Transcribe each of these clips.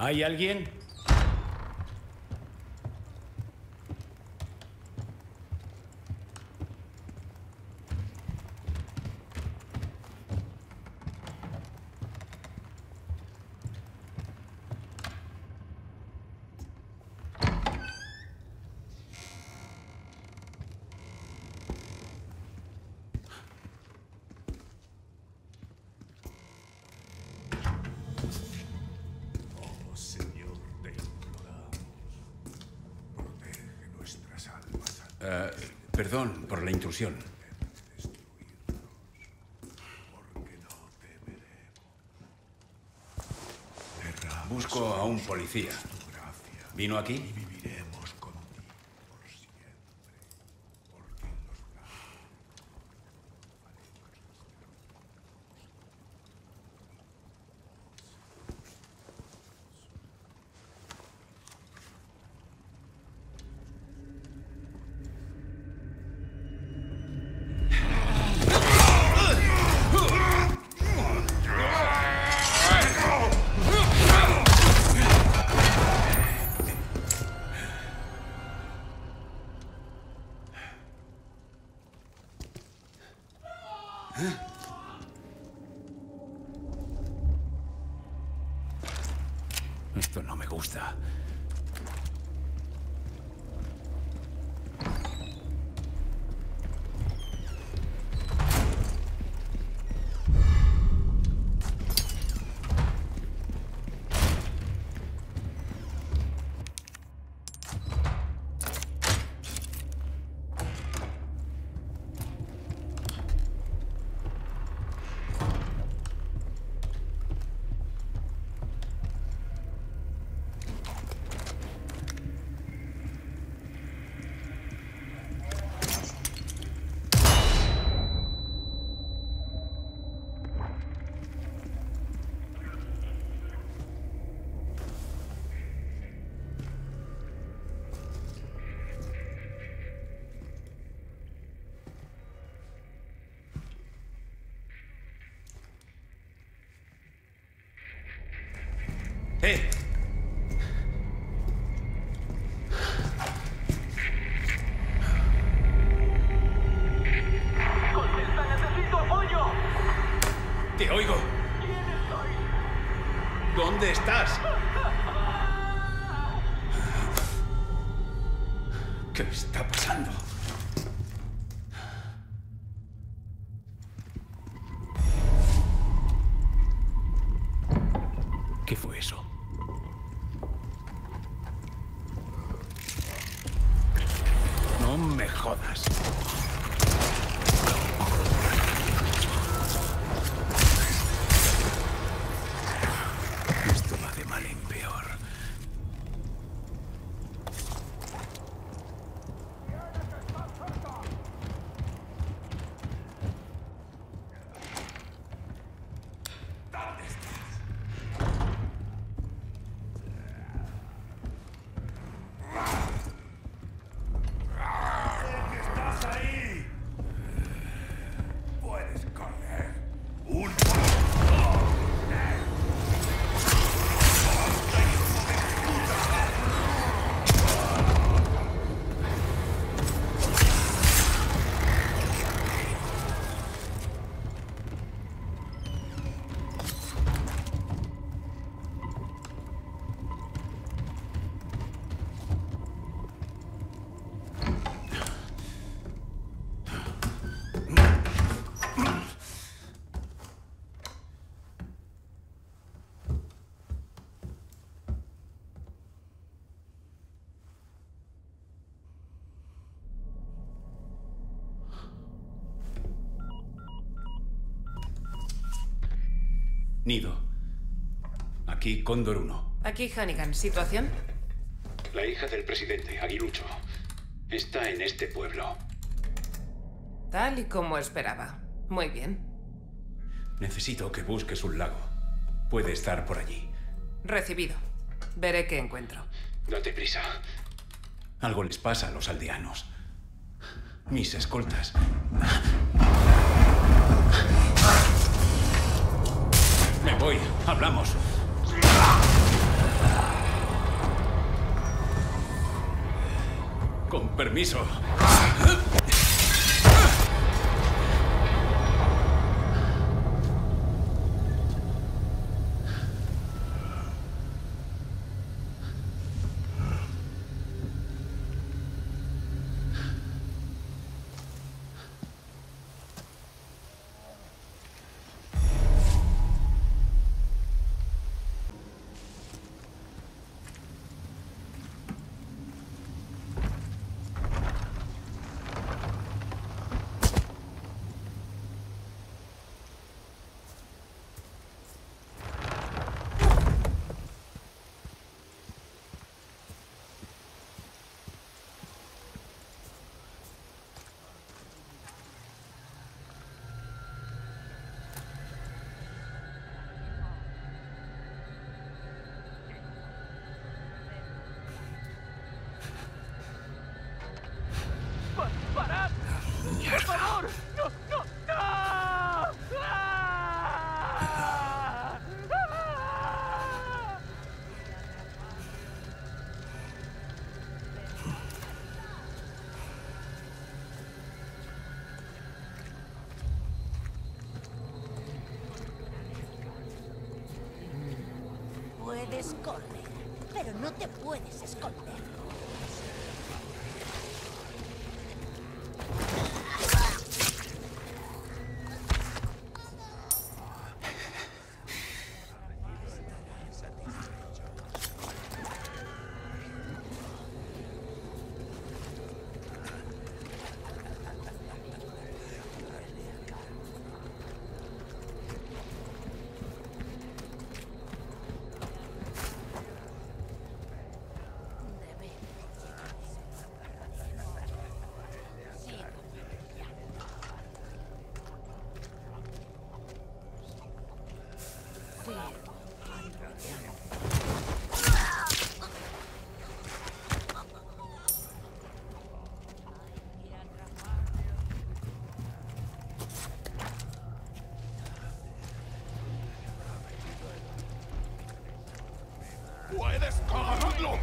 ¿Hay alguien? Perdón por la intrusión. Busco a un policía. ¿Vino aquí? Esto no me gusta. ¡Eh! ¡Contesta, necesito apoyo! ¡Te oigo! ¿Quién soy? ¿Dónde estás? ¿Qué está pasando? ¿Qué fue eso? No me jodas. Esto va de mal en peor. Nido. Aquí Cóndor 1. Aquí Hannigan. ¿Situación? La hija del presidente, Aguilucho, está en este pueblo. Tal y como esperaba. Muy bien. Necesito que busques un lago. Puede estar por allí. Recibido. Veré qué encuentro. Date prisa. Algo les pasa a los aldeanos. Mis escoltas. Me voy. Hablamos. Con permiso. ¡Parad! ¡Por favor! ¡No! ¡No! ¡No! ¡Ah! ¡Ah! Puedes correr, pero no te puedes esconder. ¡Puedes agarrarlo!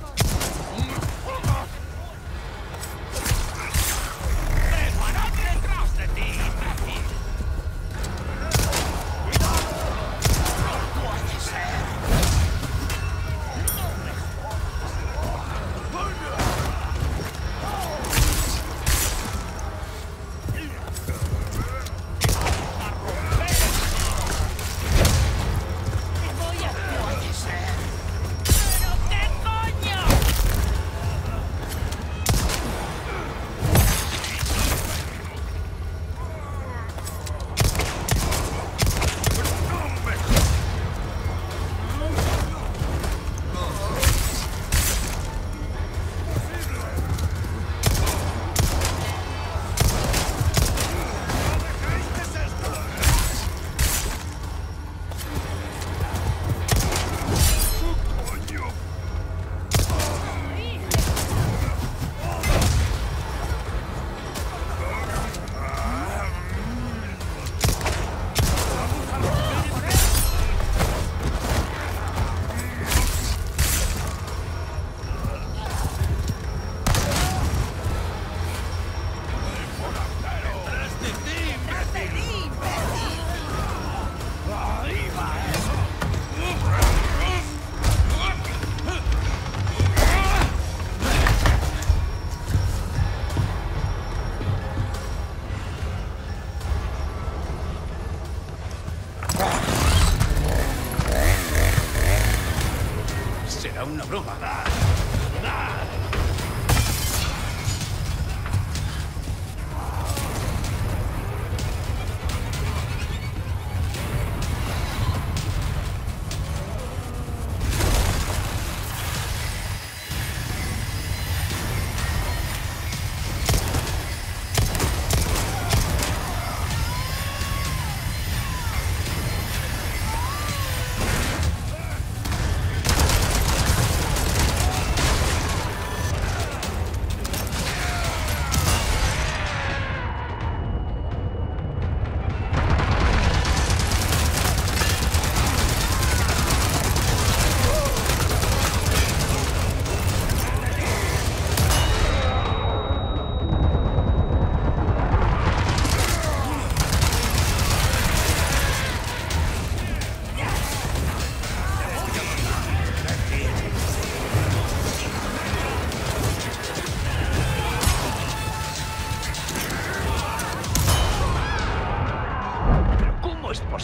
¡Preparad detrás de ti, imbécil! ¡Cuidado! ¡No puede ser! ¡Te voy a... ¡Puede ser! ¡Pero qué coño!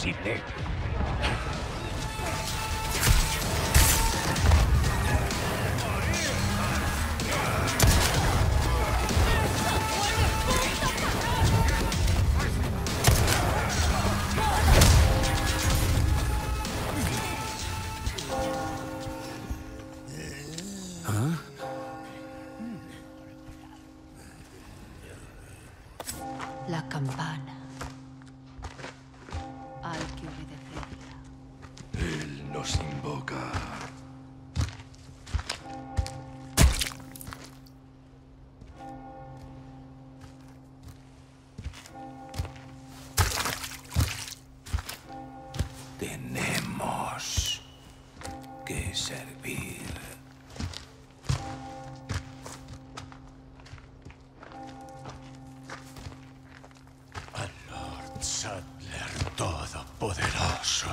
imposible. La campana. Hay que obedecerla. Él nos invoca. Tenemos que servir. Al Lord Saddler Todopoderoso.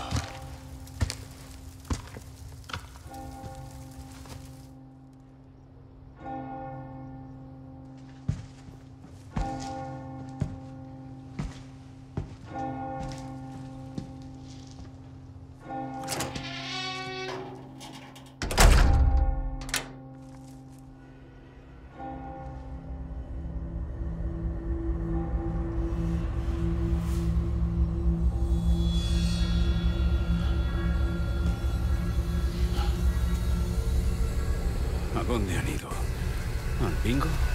¿A dónde han ido? ¿Al bingo?